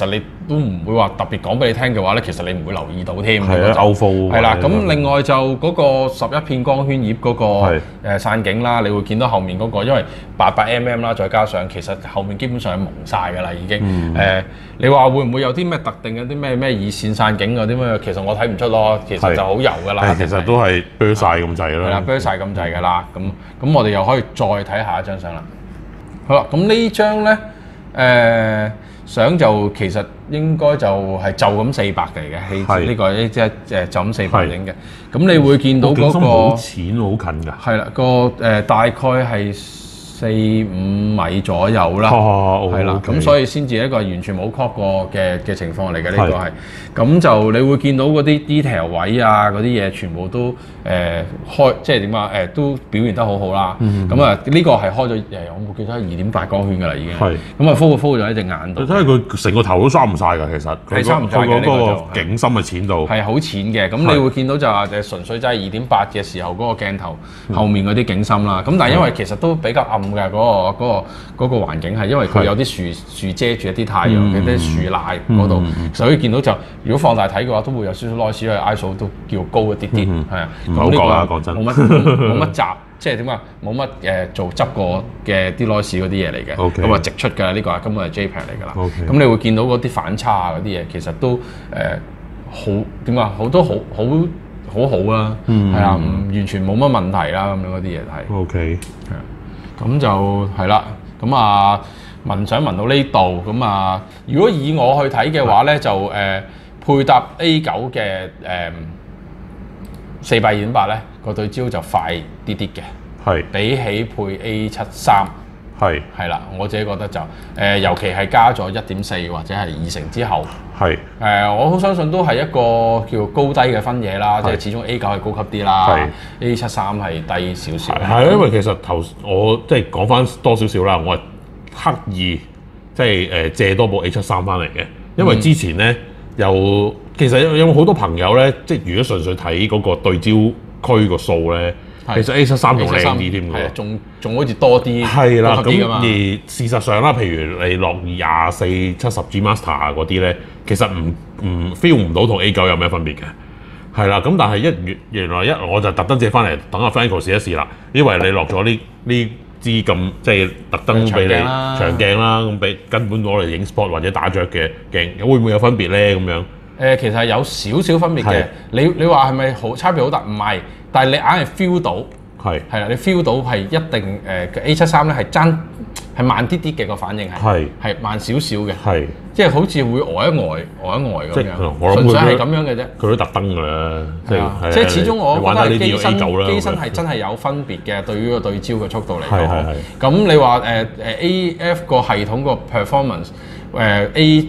都唔會話特別講俾你聽嘅話咧，其實你唔會留意到添。 係啊，OFO 係啦。咁另外就嗰個11片光圈葉嗰個散景啦，你會見到後面嗰個，因為800mm啦，再加上其實後面基本上係蒙晒㗎啦已經。你話會唔會有啲咩特定嘅啲咩二線散景嗰啲咩？其實我睇唔出咯，其實就好油㗎啦。 其實都係啤晒咁滯啦。 係啦，啤晒咁滯㗎啦。咁我哋又可以再睇下一張相啦。好啦，咁呢張咧相就其實應該就係就咁400嚟嘅，係呢個即係就咁400影嘅。咁你會見到嗰個好淺好近㗎。 係啦，個大概係4-5米左右啦，係啦，咁所以先至一個完全冇 crop 過嘅情況嚟嘅，呢個係。咁就你會見到嗰啲 detail 位啊，嗰啲嘢全部都即係點啊？都表現得好好啦。咁啊，呢個係開咗我冇記得2.8光圈㗎啦已經。係。咁啊 focus 咗喺隻眼度。 你睇下佢成個頭都閂唔晒㗎，其實。係閂唔晒嘅，嗰個景深嘅淺度。係好淺嘅，咁你會見到就係純粹真係2.8嘅時候嗰個鏡頭後面嗰啲景深啦。咁但係因為其實都比較暗嘅嗰個環境係，因為佢有啲樹遮住一啲太陽嘅啲樹罅嗰度，所以見到就如果放大睇嘅話，都會有少少 noise，因為 ISO 都叫高一啲啲，係啊。唔好講啦，講真，冇乜雜，即係點啊？冇乜做執過嘅啲 noise 嗰啲嘢嚟嘅，咁啊直出㗎啦，呢個根本係 JPEG 嚟㗎啦。咁你會見到嗰啲反差啊嗰啲嘢，其實都好點啊？好多好啦，係啊，完全冇乜問題啦，咁樣嗰啲嘢係。OK，係咁就係啦。咁啊，想聞到呢度，咁啊，如果以我去睇嘅話咧，就配搭 A9 嘅400 2.8咧，個對焦就快啲啲嘅，係比起配 A73 係啦，我自己覺得就尤其係加咗 1.4 或者係2成之後，我好相信都係一個叫高低嘅分野啦，即係始終 A9 係高級啲啦，A73 係低少少。係因為其實我即係講翻多少少啦，我係刻意即係借多部 A73 翻嚟嘅，因為之前咧其實有好多朋友咧，即係如果純粹睇嗰個對焦區個數咧。其實 A73 仲靚啲添㗎，仲好似多啲，係啦。咁而事實上啦，譬如你落24、70G Master 嗰啲咧，其實唔 feel 唔到同 A9 有咩分別嘅，係啦。咁但係原來我就特登借翻嚟等阿 Franco 試一試啦，因為你落咗呢支咁即係特登俾你長鏡啦，咁俾根本攞嚟影 sport 或者打雀嘅鏡，會唔會有分別咧？咁樣其實係有少少分別嘅。你話係咪差別好大？唔係。但係你硬係 feel 到，係啦，你 feel 到係一定A73咧係慢啲啲嘅個反應係慢少少嘅，即係好似會呆一呆咁樣，純粹係咁樣嘅啫。佢都特登㗎啦，即係始終我覺得機身係真係有分別嘅，對於個對焦嘅速度嚟講。咁你話AF 個系統個 performance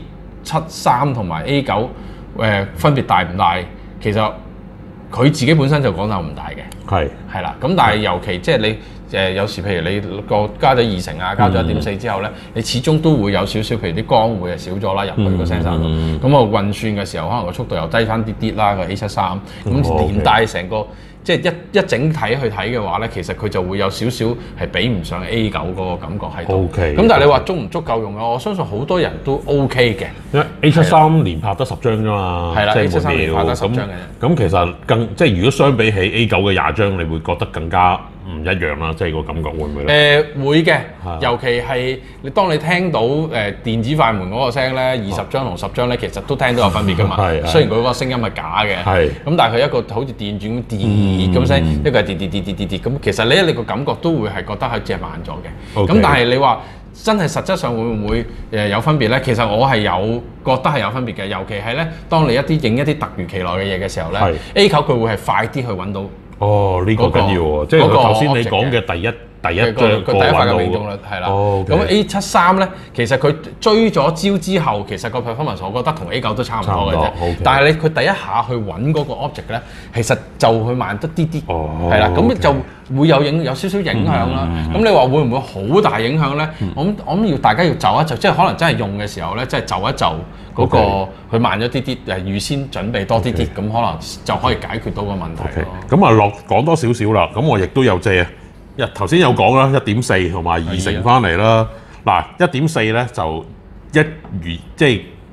A73 同埋 A9 分別大唔大？其實佢自己本身就講就唔大嘅，係啦。咁但係尤其即係你有時譬如你個加咗2成啊，加咗1.4之後咧，你始終都會有少少，譬如啲光會係少咗啦，入去個 sensor 度。咁啊運算嘅時候，可能個速度又低翻啲啲啦，個 A73。咁連帶成個即係一整體去睇嘅話咧，其實佢就會有少少係比唔上 A9 嗰個感覺喺度。咁但係你話足唔足夠用啊？我相信好多人都 OK 嘅。因為 A73 連拍得10張啫嘛，係啦，A73連拍得10張嘅啫。咁其實即係如果相比起 A9 嘅20張，你會覺得更加唔一樣啦，即係個感覺會唔會咧？會嘅，尤其係當你聽到電子快門嗰個聲咧，20張同10張咧，其實都聽到有分別㗎嘛。雖然佢嗰個聲音係假嘅，咁但係佢一個好似電轉電咁聲，一個係跌咁，其實你個感覺都會係覺得係隻慢咗嘅。咁但係你話真係實質上會唔會有分別咧？其實我係覺得係有分別嘅，尤其係咧，當你影一啲突如其來嘅嘢嘅時候咧，A9 佢會係快啲去揾到。呢個緊要喎，即係頭先你講嘅第一個第一塊嘅命中率係啦。咁 A73咧，其實佢追咗焦之後，其實個 performance 我覺得同 A9 都差唔多嘅啫。但係佢第一下去揾嗰個 object 咧，其實就會慢得啲啲，係啦。咁就會有少少影響啦。咁你話會唔會好大影響咧？我諗大家要就一就，即係可能真係用嘅時候咧，即係就一就嗰個佢慢咗啲啲，預先準備多啲啲，咁可能就可以解決到個問題咯。咁啊講多少少啦，咁我亦都有借。頭先有講啦，1.4同埋2成翻嚟啦。嗱，1.4咧就即係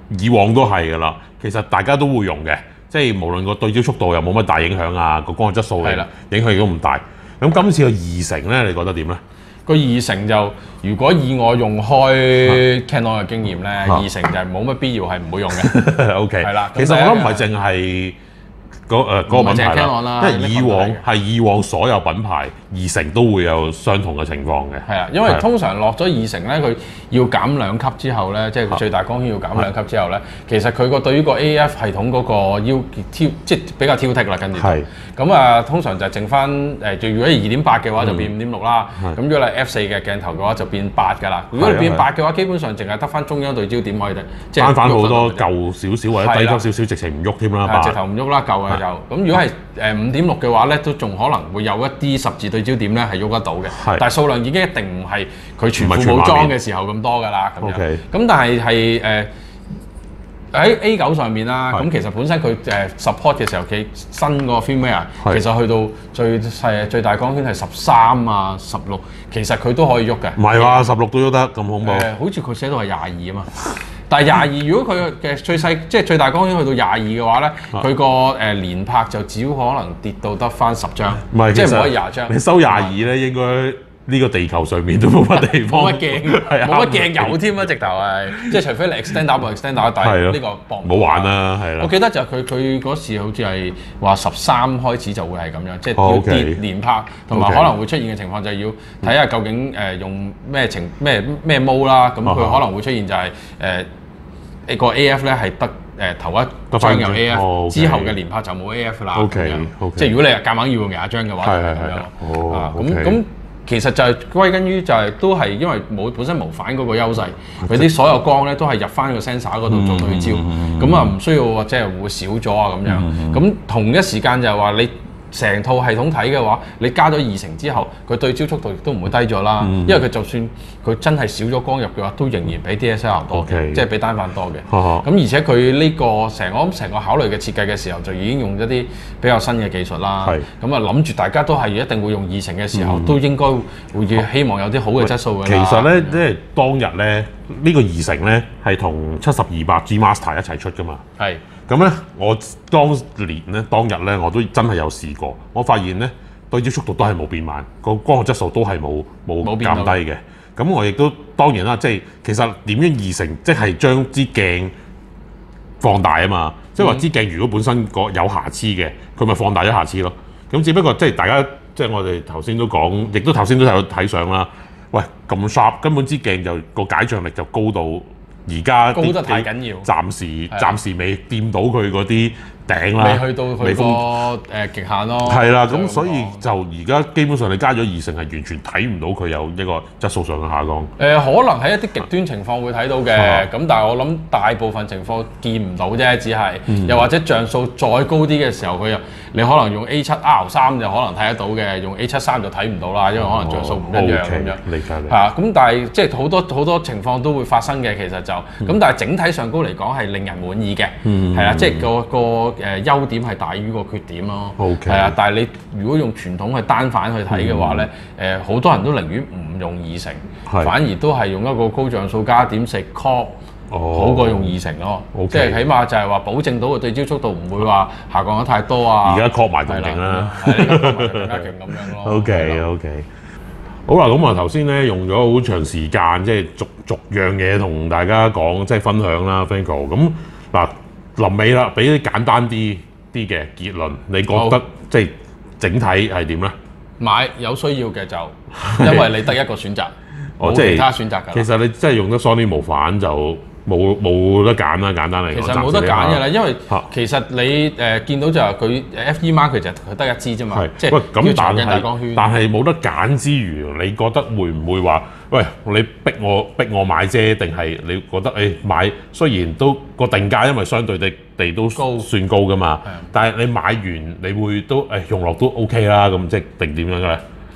以往都係㗎啦。其實大家都會用嘅，即係無論個對焦速度又冇乜大影響啊，個光學質素嘅影響亦都唔大。咁今次個二成咧，你覺得點咧？ 個二成就如果以我用開 Canon 嘅經驗咧，二成就係冇乜必要係唔會用嘅。 OK， 係啦。 其實我諗唔係淨係嗰個品牌啦，因為以往所有品牌二成都會有相同嘅情況嘅。 係啊，因為通常落咗二成咧，佢要減2級之後咧，即係最大光圈要減2級之後咧，其實佢個對於個 AF 系統嗰個即係比較挑剔啦，跟住。係。咁啊，通常就剩翻如果係2.8嘅話就變5.6啦。咁如果係 F4嘅鏡頭嘅話就變8㗎啦。如果你變8嘅話，基本上淨係得翻中央對焦點可以即係翻好多舊少少或者低級少少，直情唔喐添啦。 直頭唔喐啦，舊嘅就。咁如果係5.6嘅話咧，都仲可能會有一啲十字對焦點咧係喐得到嘅。但係數量已經一定唔係佢全副武裝嘅時候咁多㗎啦。咁但係喺 A9 上面啦，咁其實本身佢support 嘅時候，佢新個 firmware 其實去到最大光圈係13啊、16，其實佢都可以喐嘅。 唔係話16都喐得咁恐怖？ 好似佢寫到係22啊嘛。但係22，如果佢嘅即係最大光圈去到22嘅話咧，佢個連拍就只可能跌到得翻10張，即係唔可以20張。 你收22咧，應該呢個地球上面都冇乜地方， 冇乜鏡，冇乜鏡有添啊！直頭係，即係除非你 extender 部 extender， 但係呢個搏冇玩啦，係啦。 我記得就係佢嗰時好似係話13開始就會係咁樣，即係要跌連拍，同埋可能會出現嘅情況就係要睇下究竟用咩毛啦，咁佢可能會出現就係個 AF 咧係得頭一張有 AF， 之後嘅連拍就冇 AF 啦。即係如果你係夾硬要用廿張嘅話，就係咁樣咯。咁其實就係歸根於就係都係因為本身無反嗰個優勢，佢啲所有光咧都係入翻個 sensor 嗰度做對焦，咁啊唔需要或者係會少咗啊咁樣。咁同一時間就係話你成套系統睇嘅話，你加咗2成之後，佢對焦速度亦都唔會低咗啦。因為佢就算佢真係少咗光入嘅話，都仍然比 DSLR 多嘅，即係比單反多嘅。咁而且佢呢個成個考慮嘅設計嘅時候，就已經用一啲比較新嘅技術啦。咁啊諗住大家都係一定會用2成嘅時候，都應該會希望有啲好嘅質素㗎啦。 其實咧，即係當日咧，呢個2成咧係同70-200 G Master 一齊出㗎嘛。係。咁咧，我當日咧，我都真係有試過，我發現咧對焦速度都係冇變慢，個光學質素都係冇減低嘅。咁我亦都當然啦，即係其實點樣2成，即係將支鏡放大啊嘛。即係話支鏡如果本身有瑕疵嘅，佢咪放大咗瑕疵咯。咁只不過即係大家即係我哋頭先都講，亦都頭先都有睇相啦。喂，咁 sharp， 根本支鏡就個解像力就高到。而家高得太緊要， 暫時未掂到佢嗰啲頂啦， 未去到佢個極限咯。係啦，咁所以就而家基本上你加咗2成係完全睇唔到佢有一個質素上嘅下降。 可能喺一啲極端情況會睇到嘅，咁但係我諗大部分情況見唔到啫，只係又或者像素再高啲嘅時候，你可能用 A7R3 就可能睇得到嘅，用 A73就睇唔到啦，因為可能像素唔一樣咁樣。 理解你。 咁但係即係好多情況都會發生嘅，其實就咁，但係整體上高嚟講係令人滿意嘅，係啊，即係個優點係大於個缺點咯。係啊，但係你如果用傳統嘅單反去睇嘅話咧，好多人都寧願唔用2成，反而都係用一個高像素加點4 crop。好過用2成咯，即係起碼就係話保證到個對焦速度唔會話下降得太多啊。 而家 crop 埋仲勁啦， 而家 crop 埋更加勁咁樣咯。 OK，好啦，咁啊頭先咧用咗好長時間，即係逐樣嘢同大家講，即係分享啦 Franco。咁嗱臨尾啦，俾啲簡單啲嘅結論，你覺得即係整體係點咧？ 買有需要嘅就，因為你得一個選擇，冇其他選擇㗎。 其實你真係用得 Sony 無反就冇得揀啦，簡單嚟講。 其實冇得揀㗎啦，因為其實你見到就係佢 FE Mark 其實佢得一支啫嘛，即係咁長嘅大光圈。 但係冇得揀之餘，你覺得會唔會話，喂，你逼我買啫？定係你覺得買雖然都個定價因為相對地都算高㗎嘛，但係你買完你會都用落都 OK 啦，咁即係定點樣嘅咧？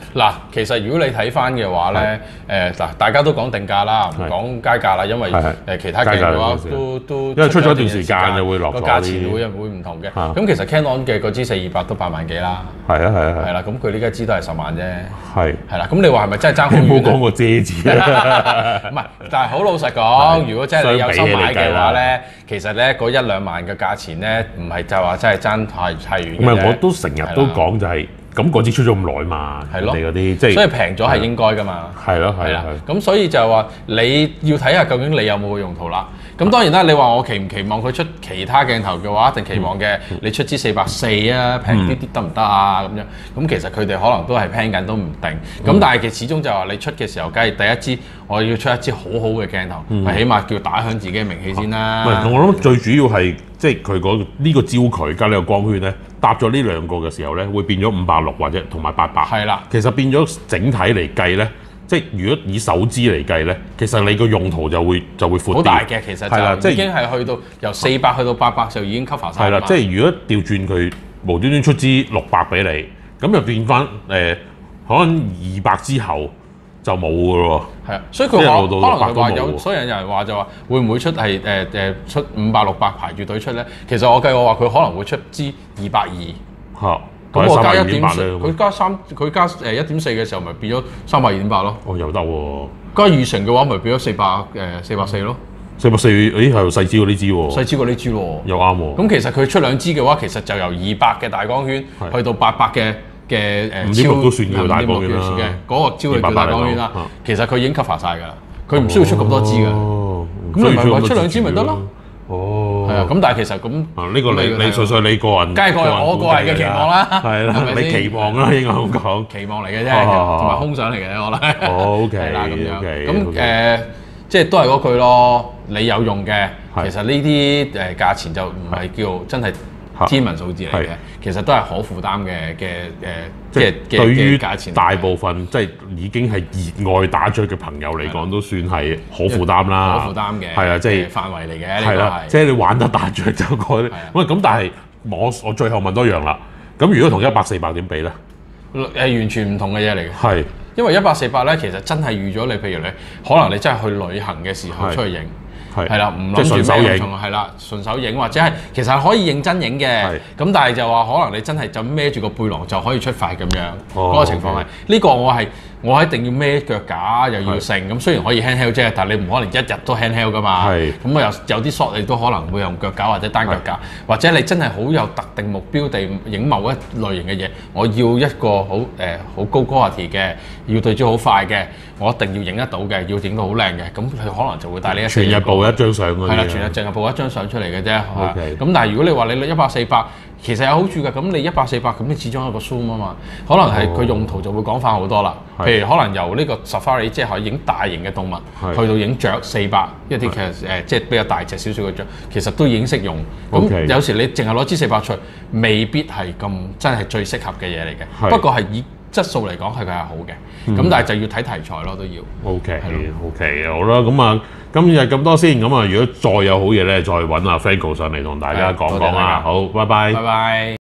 嗱，其實如果你睇翻嘅話咧，嗱，大家都講定價啦，唔講街價啦，因為其他嘅嘅話都因為出咗一段時間就會落咗個價錢會唔同嘅。咁其實 Canon 嘅嗰支428都8萬幾啦。 係啊。 係啦，咁佢呢家支都係10萬啫。係啦，咁你話係咪真係爭好遠？ 冇講過遮字唔係，但係好老實講，如果真係你有心買嘅話咧，其實咧嗰1-2萬嘅價錢咧，唔係就話真係爭太遠嘅。 唔係，我都成日都講就係。咁嗰支出咗咁耐嘛，係咯，嗰啲即係所以平咗係應該㗎嘛， 係啦， 咁所以就係話你要睇下究竟你有冇個用途啦。咁當然啦，你話我期唔期望佢出其他鏡頭嘅話，一定期望嘅。你出支440啊，平啲啲得唔得啊？咁樣咁其實佢哋可能都係 plan 緊都唔定。咁但係其實始終就係話你出嘅時候，梗係第一支我要出一支好好嘅鏡頭，咪起碼叫打響自己嘅名氣先啦。 唔係，我諗最主要係即係佢呢個焦距加呢個光圈咧，搭咗呢兩個嘅時候咧，會變咗560或者同埋800。係啦，其實變咗整體嚟計咧。即係如果以手支嚟計咧，其實你個用途就會闊啲。 好大嘅，其實就已經係去到由400去到800就已經 cover 晒。 係啦，即係如果調轉佢無端端出支600俾你，咁就變翻可能200之後就冇㗎咯。係啊，所以佢話可能話有，所以有人話就話會唔會出係出500、600排住隊出咧？其實我計我話佢可能會出支220。嚇！咁我加1.4，佢加1.4嘅時候，咪變咗320咯。哦，又得喎。加2成嘅話，咪變咗440咯。440，咦係細支過呢支喎。細支過呢支喎。又啱喎。咁其實佢出2支嘅話，其實就由200嘅大光圈去到800嘅超都算叫大光圈啦。嗰個超叫大光圈啦。其實佢已經 cover 晒㗎啦，佢唔需要出咁多支㗎。咁你咪話出2支咪得咯？哦，係啊，咁但係其實咁，呢個你純粹你個人，梗係我個人嘅期望啦，係啦，你期望啦，應該咁講，期望嚟嘅啫，同埋空想嚟嘅，我覺得。OK，係啦，咁樣，咁即係都係嗰句咯，你有用嘅，其實呢啲價錢就唔係叫真係天文數字嚟嘅，其實都係可負擔嘅即係對於價錢大部分即係已經係熱愛打雀嘅朋友嚟講，都算係可負擔啦。可負擔嘅係啊，即係範圍嚟嘅。係啦，即係你玩得打雀就覺得喂咁，但係我最後問多樣啦。咁如果同140點比咧？完全唔同嘅嘢嚟嘅。係因為140咧，其實真係預咗你，譬如你可能你真係去旅行嘅時候出去影。係啦，唔諗住順手影，係啦，順手影或者係其實係可以認真影嘅，咁但係就話可能你真係就孭住個背囊就可以出發咁樣，嗰個情況係呢個我一定要孭腳架又要剩，咁雖然可以 handheld 啫，但係你唔可能一日都 handheld 噶嘛，咁有啲 shot 你都可能會用腳架或者單腳架，或者你真係好有特定目標地影某一類型嘅嘢，我要一個好高 quality 嘅，要對焦好快嘅，我一定要影得到嘅，要影到好靚嘅，咁佢可能就會帶呢全日報一張相嗰啲。係啦，全日淨係報一張相出嚟嘅啫。咁但係如果你話你140，其實有好處嘅。咁你140咁，你始終係一個 zoom 啊嘛，可能係佢用途就會廣泛好多啦。譬如可能由呢個 Safari 即係可以影大型嘅動物，去到影雀400，一啲其實即係比較大隻少少嘅雀，其實都已經識用。咁有時你淨係攞支400出，未必係咁真係最適合嘅嘢嚟嘅。不過係以質素嚟講係佢係好嘅，咁但係就要睇題材咯，都要。OK，好啦，咁啊，今日咁多先，咁啊，如果再有好嘢咧，再揾阿 Franko 上嚟同大家講講啊。好，拜拜。